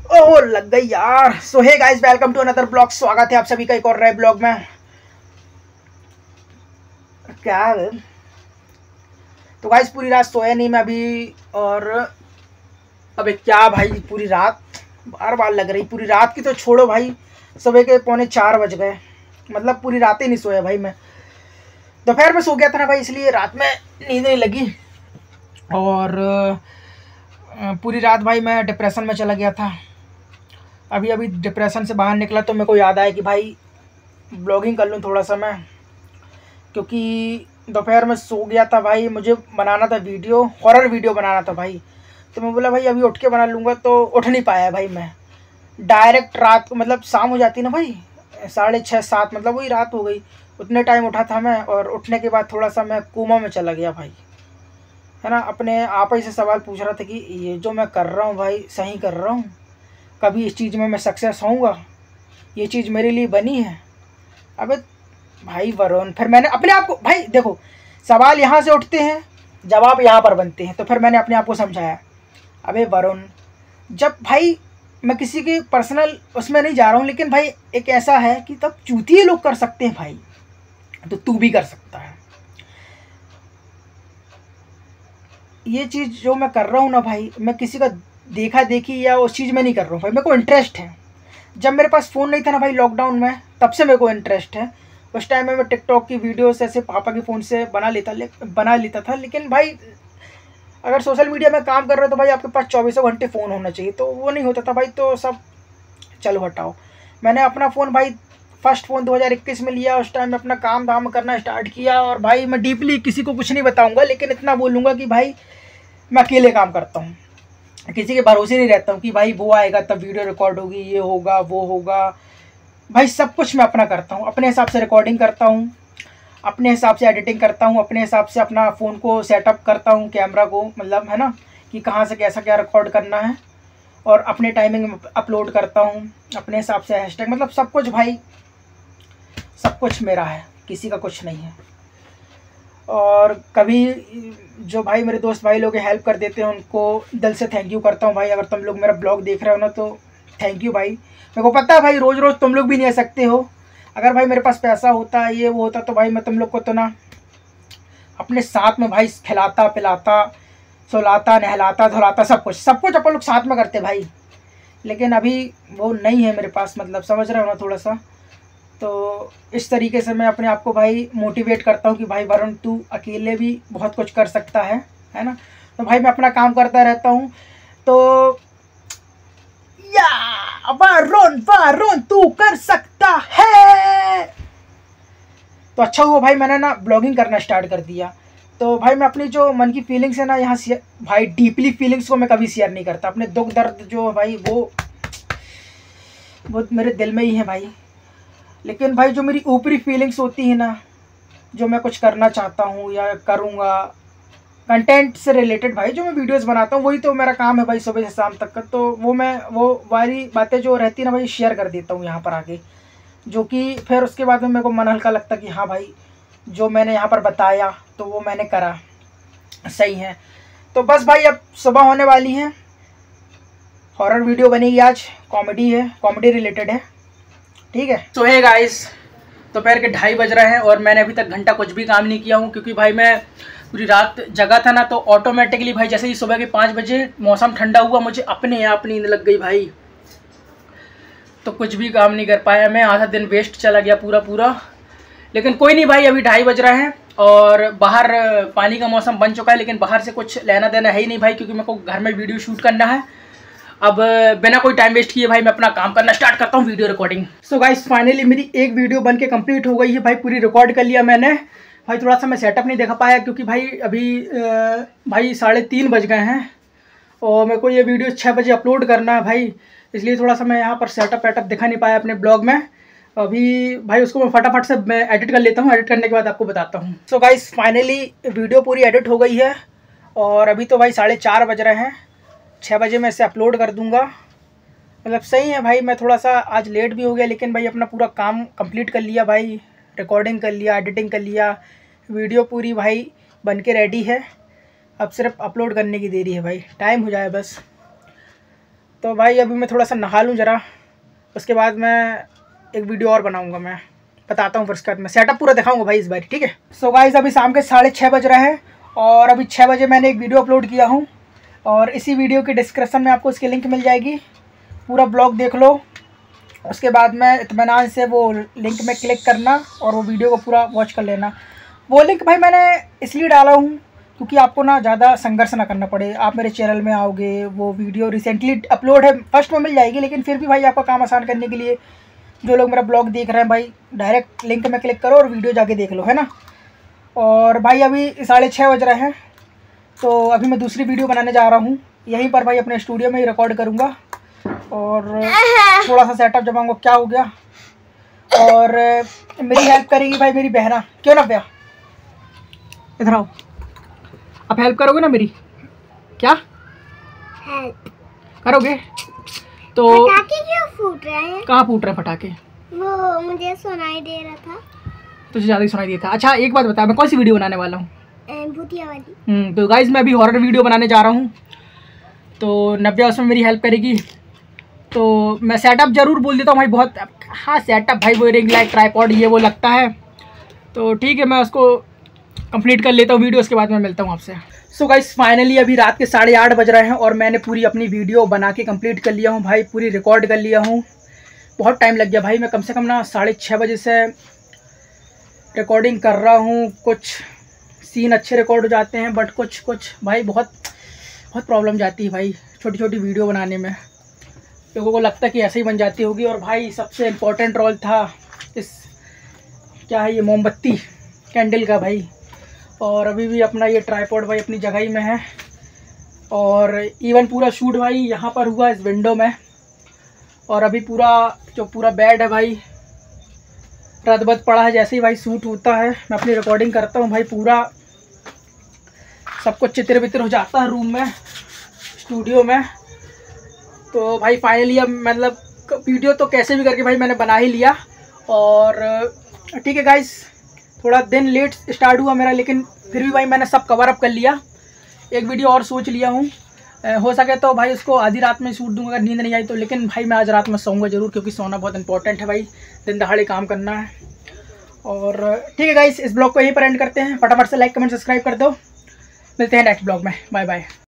ओह लग गई यार। So hey guys, welcome to another blog. स्वागत है आप सभी का एक और नए ब्लॉग में। क्या है तो गाइस, पूरी रात सोया नहीं मैं अभी। और अबे क्या भाई, पूरी रात बार बार लग रही। पूरी रात की तो छोड़ो भाई, सुबह के 3:45 बज गए। मतलब पूरी रात ही नहीं सोया भाई मैं। दोपहर में सो गया था ना भाई, इसलिए रात में नींद नहीं लगी। और पूरी रात भाई मैं डिप्रेशन में चला गया था। अभी अभी डिप्रेशन से बाहर निकला तो मेरे को याद आया कि भाई ब्लॉगिंग कर लूँ थोड़ा सा मैं, क्योंकि दोपहर में सो गया था भाई। मुझे बनाना था वीडियो, हॉरर वीडियो बनाना था भाई। तो मैं बोला भाई अभी उठ के बना लूँगा, तो उठ नहीं पाया भाई मैं। डायरेक्ट रात को, मतलब शाम हो जाती ना भाई, 6:30-7, मतलब वही रात हो गई। उतने टाइम उठा था मैं, और उठने के बाद थोड़ा सा मैं कोमा में चला गया भाई, है ना। अपने आप ही से सवाल पूछ रहा था कि ये जो मैं कर रहा हूँ भाई सही कर रहा हूँ? कभी इस चीज़ में मैं सक्सेस होऊंगा? ये चीज़ मेरे लिए बनी है? अबे भाई वरुण, फिर मैंने अपने आप को, भाई देखो, सवाल यहाँ से उठते हैं, जवाब यहाँ पर बनते हैं। तो फिर मैंने अपने आप को समझाया, अबे वरुण, जब भाई मैं किसी के पर्सनल उसमें नहीं जा रहा हूँ, लेकिन भाई एक ऐसा है कि तब चूतिए लोग कर सकते हैं भाई, तो तू भी कर सकता है। ये चीज़ जो मैं कर रहा हूँ ना भाई, मैं किसी का देखा देखी या उस चीज़ में नहीं कर रहा हूँ भाई, मेरे को इंटरेस्ट है। जब मेरे पास फ़ोन नहीं था ना भाई लॉकडाउन में, तब से मेरे को इंटरेस्ट है। उस टाइम में मैं टिकटॉक की वीडियोस ऐसे पापा के फ़ोन से बना लेता था। लेकिन भाई अगर सोशल मीडिया में काम कर रहे हो तो भाई आपके पास 24 घंटे फ़ोन होना चाहिए, तो वो नहीं होता था भाई। तो सब चलो हटाओ। मैंने अपना फ़ोन भाई, फर्स्ट फ़ोन 2021 में लिया। उस टाइम में अपना काम धाम करना स्टार्ट किया। और भाई मैं डीपली किसी को कुछ नहीं बताऊँगा, लेकिन इतना बोलूँगा कि भाई मैं अकेले काम करता हूँ, किसी के भरोसे नहीं रहता हूँ कि भाई वो आएगा तब वीडियो रिकॉर्ड होगी, ये होगा वो होगा। भाई सब कुछ मैं अपना करता हूँ, अपने हिसाब से रिकॉर्डिंग करता हूँ, अपने हिसाब से एडिटिंग करता हूँ, अपने हिसाब से अपना फ़ोन को सेटअप करता हूँ, कैमरा को, मतलब है ना, कि कहाँ से कैसा क्या रिकॉर्ड करना है। और अपने टाइमिंग में अपलोड करता हूँ, अपने हिसाब से हैशटैग, मतलब सब कुछ भाई, सब कुछ मेरा है, किसी का कुछ नहीं है। और कभी जो भाई मेरे दोस्त भाई लोग हेल्प कर देते हैं, उनको दिल से थैंक यू करता हूँ भाई। अगर तुम लोग मेरा ब्लॉग देख रहे हो ना, तो थैंक यू भाई। मेरे को पता है भाई रोज़ रोज़ तुम लोग भी नहीं आ सकते हो। अगर भाई मेरे पास पैसा होता, ये वो होता, तो भाई मैं तुम लोग को तो ना अपने साथ में भाई खिलाता पिलाता, सुलाता नहलाता धुलाता, सब कुछ अपन लोग साथ में करते भाई। लेकिन अभी वो नहीं है मेरे पास, मतलब समझ रहे हो ना थोड़ा सा। तो इस तरीके से मैं अपने आप को भाई मोटिवेट करता हूँ कि भाई वरुण, तू अकेले भी बहुत कुछ कर सकता है ना। तो भाई मैं अपना काम करता रहता हूँ। तो या वरुण वरुण तू कर सकता है। तो अच्छा हुआ भाई मैंने ना ब्लॉगिंग करना स्टार्ट कर दिया। तो भाई मैं अपनी जो मन की फीलिंग्स है ना यहाँ शेयर, भाई डीपली फीलिंग्स को मैं कभी शेयर नहीं करता। अपने दुख दर्द जो भाई वो मेरे दिल में ही है भाई। लेकिन भाई जो मेरी ऊपरी फीलिंग्स होती है ना, जो मैं कुछ करना चाहता हूँ या करूँगा, कंटेंट से रिलेटेड भाई, जो मैं वीडियोस बनाता हूँ, वही तो मेरा काम है भाई सुबह से शाम तक का। तो वो वाली बातें जो रहती है ना भाई, शेयर कर देता हूँ यहाँ पर आके। जो कि फिर उसके बाद में मेरे को मन हल्का लगता कि हाँ भाई, जो मैंने यहाँ पर बताया तो वो मैंने करा, सही है। तो बस भाई अब सुबह होने वाली है, हॉरर वीडियो बनेगी आज, कॉमेडी है, कॉमेडी रिलेटेड है, ठीक है। तो हे गाइस, दोपहर के 2:30 बज रहे हैं और मैंने अभी तक घंटा कुछ भी काम नहीं किया हूँ, क्योंकि भाई मैं पूरी रात जगा था ना। तो ऑटोमेटिकली भाई जैसे ही सुबह के 5 बजे मौसम ठंडा हुआ, मुझे अपने आप नींद लग गई भाई। तो कुछ भी काम नहीं कर पाया मैं, आधा दिन वेस्ट चला गया पूरा। लेकिन कोई नहीं भाई, अभी 2:30 बज रहे हैं और बाहर पानी का मौसम बन चुका है। लेकिन बाहर से कुछ लेना देना है ही नहीं भाई, क्योंकि मेरे को घर में वीडियो शूट करना है। अब बिना कोई टाइम वेस्ट किए भाई मैं अपना काम करना स्टार्ट करता हूँ, video recording. So guys, finally मेरी एक वीडियो बन के कंप्लीट हो गई है भाई, पूरी रिकॉर्ड कर लिया मैंने भाई। थोड़ा सा मैं सेटअप नहीं दिखा पाया, क्योंकि भाई अभी भाई 3:30 बज गए हैं और मेरे को ये वीडियो 6 बजे अपलोड करना है भाई। इसलिए थोड़ा सा मैं यहाँ पर सेटअप वेटअप दिखा नहीं पाया अपने ब्लॉग में। अभी भाई उसको मैं फटाफट से मैं एडिट कर लेता हूँ, एडिट करने के बाद आपको बताता हूँ। सो गाइस, फाइनली वीडियो पूरी एडिट हो गई है और अभी तो भाई 4:30 बज रहे हैं। 6 बजे मैं इसे अपलोड कर दूँगा। मतलब सही है भाई, मैं थोड़ा सा आज लेट भी हो गया, लेकिन भाई अपना पूरा काम कंप्लीट कर लिया भाई। रिकॉर्डिंग कर लिया, एडिटिंग कर लिया, वीडियो पूरी भाई बन के रेडी है। अब सिर्फ अपलोड करने की देरी है भाई, टाइम हो जाए बस। तो भाई अभी मैं थोड़ा सा नहा लूँ ज़रा, उसके बाद मैं एक वीडियो और बनाऊँगा, मैं बताता हूँ, फिर उसके बाद मैं सेटअप पूरा दिखाऊँगा भाई इस बार, ठीक है। सो गाइस अभी शाम के 6:30 बज रहे हैं और अभी 6 बजे मैंने एक वीडियो अपलोड किया हूँ और इसी वीडियो के डिस्क्रिप्शन में आपको इसकी लिंक मिल जाएगी। पूरा ब्लॉग देख लो, उसके बाद में इत्मीनान से वो लिंक में क्लिक करना और वो वीडियो को पूरा वॉच कर लेना। वो लिंक भाई मैंने इसलिए डाला हूँ क्योंकि आपको ना ज़्यादा संघर्ष ना करना पड़े। आप मेरे चैनल में आओगे, वो वीडियो रिसेंटली अपलोड है, फर्स्ट में मिल जाएगी, लेकिन फिर भी भाई आपका काम आसान करने के लिए जो लोग मेरा ब्लॉग देख रहे हैं भाई, डायरेक्ट लिंक में क्लिक करो और वीडियो जाके देख लो, है ना। और भाई अभी 6:30 बज रहे हैं, तो अभी मैं दूसरी वीडियो बनाने जा रहा हूँ, यहीं पर भाई अपने स्टूडियो में ही रिकॉर्ड करूँगा और थोड़ा सा सेटअप जमाऊँगा। क्या हो गया? और मेरी हेल्प करेगी भाई मेरी बहना, क्यों ना भैया, इधर आओ। आप हेल्प करोगे ना मेरी? क्या हेल्प करोगे? तो पटाखे क्यों फूट रहे हैं? कहाँ फूट रहे हैं पटाखे? वो मुझे सुनाई दे रहा था। तुझे ज़्यादा ही सुनाई दिया था। अच्छा एक बात बता, मैं कौन सी वीडियो बनाने वाला हूँ? भूतिया वाली। तो गाइज मैं अभी हॉरर वीडियो बनाने जा रहा हूँ, तो नव्या उसमें मेरी हेल्प करेगी। तो मैं सेटअप ज़रूर बोल देता हूँ भाई, बहुत हाँ सेटअप भाई, वो रिंग लाइट ट्राइपॉड ये वो लगता है, तो ठीक है मैं उसको कंप्लीट कर लेता हूँ वीडियो, उसके बाद मैं मिलता हूँ आपसे। सो गाइस फाइनली अभी रात के 8:30 बज रहे हैं और मैंने पूरी अपनी वीडियो बना के कंप्लीट कर लिया हूँ भाई, पूरी रिकॉर्ड कर लिया हूँ। बहुत टाइम लग गया भाई, मैं कम से कम ना 6:30 बजे से रिकॉर्डिंग कर रहा हूँ। कुछ सीन अच्छे रिकॉर्ड हो जाते हैं बट कुछ भाई बहुत प्रॉब्लम जाती है भाई छोटी छोटी वीडियो बनाने में। लोगों को लगता है कि ऐसे ही बन जाती होगी। और भाई सबसे इम्पोर्टेंट रोल था इस, क्या है ये, मोमबत्ती कैंडल का भाई। और अभी भी अपना ये ट्राइपॉड भाई अपनी जगह ही में है और इवन पूरा शूट भाई यहाँ पर हुआ इस विंडो में। और अभी पूरा बेड है भाई रद्द पड़ा है। जैसे ही भाई शूट होता है मैं अपनी रिकॉर्डिंग करता हूँ भाई, पूरा सब कुछ चित्र बितर हो जाता है रूम में, स्टूडियो में। तो भाई फाइनली अब मतलब वीडियो तो कैसे भी करके भाई मैंने बना ही लिया। और ठीक है गाइस, थोड़ा दिन लेट स्टार्ट हुआ मेरा, लेकिन फिर भी भाई मैंने सब कवर अप कर लिया। एक वीडियो और सोच लिया हूँ, हो सके तो भाई उसको आधी रात में शूट दूंगा अगर नींद नहीं आई तो। लेकिन भाई मैं आज रात में सोऊंगा ज़रूर, क्योंकि सोना बहुत इंपॉर्टेंट है भाई, दिन दहाड़े काम करना है। और ठीक है गाइस, इस ब्लॉग को यहीं पर एंड करते हैं। फटाफट से लाइक कमेंट सब्सक्राइब कर दो, मिलते हैं नेक्स्ट ब्लॉग में, बाय बाय।